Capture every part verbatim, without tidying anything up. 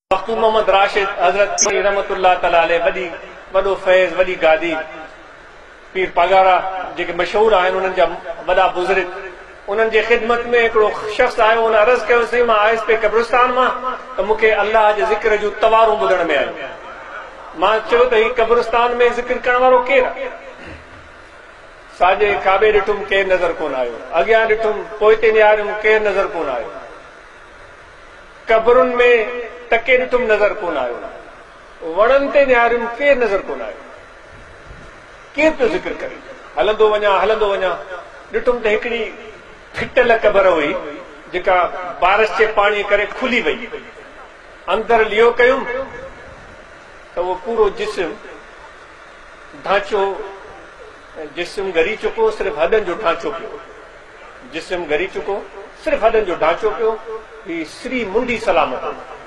मखदूम मोहम्मद राशिद हजरत पीर रहमतुल्लाह तआला अलैह वॾी वॾो फैज़ वॾी गादी पीर पगारा जेके मशहूर आहिनि उन्हनि जा वॾा बुज़ुर्ग उन्हनि जे ख़िदमत में हिकिड़ो शख़्स आयो उन अर्ज़ कयो सही मां आयुसि पे कब्रिस्तान मां त मूंखे अल्लाह जे ज़िक्र जूं तवारूं ॿुधण में आयूं। मां चयो त ही कब्रिस्तान में ज़िक्र करण वारो केरु आहे? साॼे काबे ॾिठुमि केरु नज़र कोन आयो, अॻियां ॾिठुमि पोइते निहारियुमि केरु नज़र कोन आयो, कब्रुनि में टके ॾिठुमि नज़र कोन आयो, वणनि ते निहारियुमि केरु नज़र कोन आयो। केरु पियो ज़िक्र करे? हलंदो वञा हलंदो वञा ॾिठुमि त हिकिड़ी फिटल कबर हुई जेका बारिश जे पाणी करे खुली वई। अंदर लियो कयुमि त उहो पूरो जिस्म ढांचो जिस्म ॻरी चुको, सिर्फ़ हॾनि जो ढांचो पियो, जिस्म ॻरी चुको, सिर्फ़ हॾनि जो ढांचो पियो। ही श्री मुंडी सलामत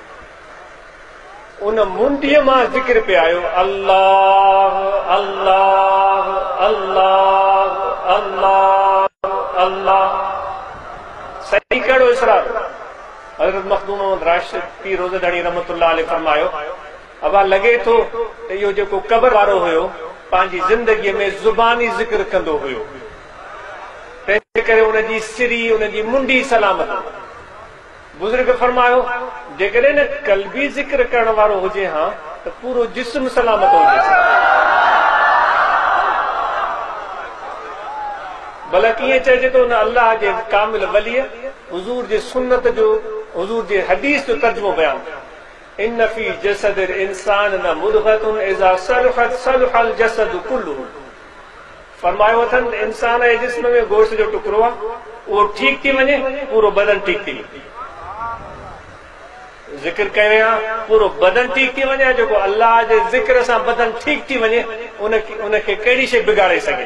उन मुंडीअ मां ज़िक्र पे आयो, अल्लाह अल्लाह अल्लाह अल्लाह अल्लाह। सही कहिड़ो इसरार? हज़रत मखदूम मोहम्मद राशिद पीर रोज़दड़ी रहमतुल्लाह अलैह फरमायो, अबा लॻे थो त इहो जेको कबर वारो हुयो पंहिंजी ज़िंदगीअ में ज़ुबानी ज़िक्र कंदो हुयो, तंहिंजे करे उनजी सिरी उनजी मुंडी सलामत। बुज़ुर्ग फरमायो जेकॾहिं न कल्बी ज़िक्र करण वारो हुजे हा त पूरो जिस्म सलामत हुजे। भला कीअं चइजे थो न अल्लाह जे कामिल वलीअ हुज़ूर जे सुन्नत जो हुज़ूर जे हदीस जो तर्जुमो बयान, इन फी जसदिल इंसान न मुदग़तुन इज़ा सलहत सलहल जसदु कुल्लुहु। फरमायो अथनि इंसान जे जिस्म में गोश्त जो टुकड़ो आहे, उहो ठीक थी वञे पूरो बदन ठीक थी वञे। ज़िक्र करियां पूरो बदन ठीक थी वञे। जेको अल्लाह जे ज़िक्र सां बदन ठीक थी वञे उनखे उनखे कहिड़ी शइ बिगाड़े सघे।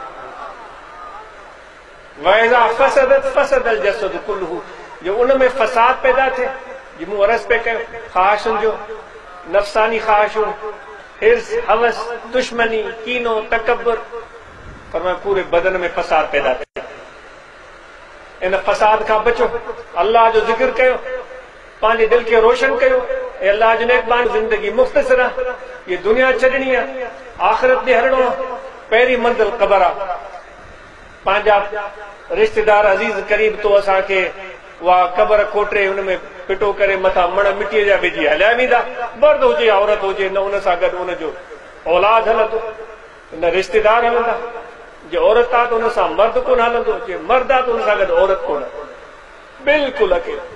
वइज़ा फसदत फसदल जसदु कुल्लुहु, जो उन में फसाद पैदा थिए, जो मूं अर्ज़ पे कयो ख़्वाहिशुनि जो, नफ़सानी ख़्वाहिशूं, हिर्स हवस, दुश्मनी, कीनो, तकब्बुर, फरमाया पूरे बदन में फसाद पैदा थिए। इन फसाद खां बचो, अल्लाह जो ज़िक्र कयो, पंहिंजे दिल खे रोशन कयो। ऐं अल्लाह जो नेकबान ज़िंदगी मुख़्तसर आहे, ये दुनिया छॾणी आहे, आख़िरत ॾे हलणो आहे, पहिरीं मंज़िल क़बर आहे। पंहिंजा रिश्तेदार अज़ीज़ क़रीब तो असांखे उहा क़बर कोटरे हुन में पिटो करे मथां मण मिटीअ जा विझी हलिया वेंदा। मर्द हुजे औरत हुजे, न हुन सां गॾु हुनजो औलाद हलंदो, न रिश्तेदार हलंदा। जे औरत आहे त हुन सां मर्द कोन हलंदो, जे मर्द आहे त हुन सां गॾु औरत कोन, बिल्कुलु अकेलो।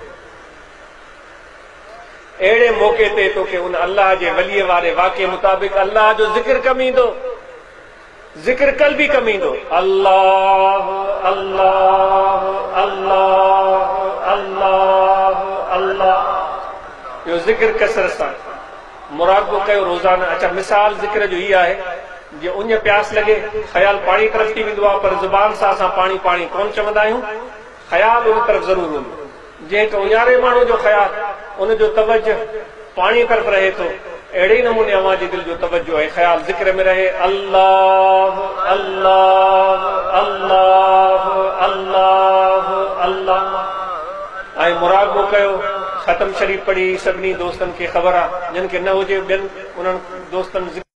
अहिड़े मौक़े ते तोखे उन अल्लाह जे वलीअ वारे वाक़े मुताबिक़ अल्लाह जो ज़िक्र कमु ईंदो, ज़िक्र कल बि कमु ईंदो। अल्लाह अल्लाह अल्लाह अल्लाह अल्लाह, इहो ज़िक्र कसरत सां मुराक़बो कयो रोज़ाना। अच्छा मिसाल ज़िक्र जो हीअ आहे, जीअं उञ प्यास लॻे ख़्याल पाणी तरफ़ थी वेंदो आहे, पर ज़ुबान सां असां पाणी पाणी कोन चवंदा आहियूं, ख़्याल उन तरफ़ ज़रूरु हूंदो। जंहिं हिकु उञारे माण्हू जो ख़्याल उनजो तवजो पाणी तरफ़ रहे थो, अहिड़े ई नमूने अव्हां जी दिलि जो तवजो ऐं ख़्याल ज़िक्र में रहे। अल्लाह अल्लाह अल्लाह अल्लाह अल्लाह। ऐं मुराक़बो कयो, ख़तम शरीफ़ पढ़ी सभिनी दोस्तनि खे ख़बर आहे, जिन खे न हुजे ॿियनि उन्हनि दोस्तनि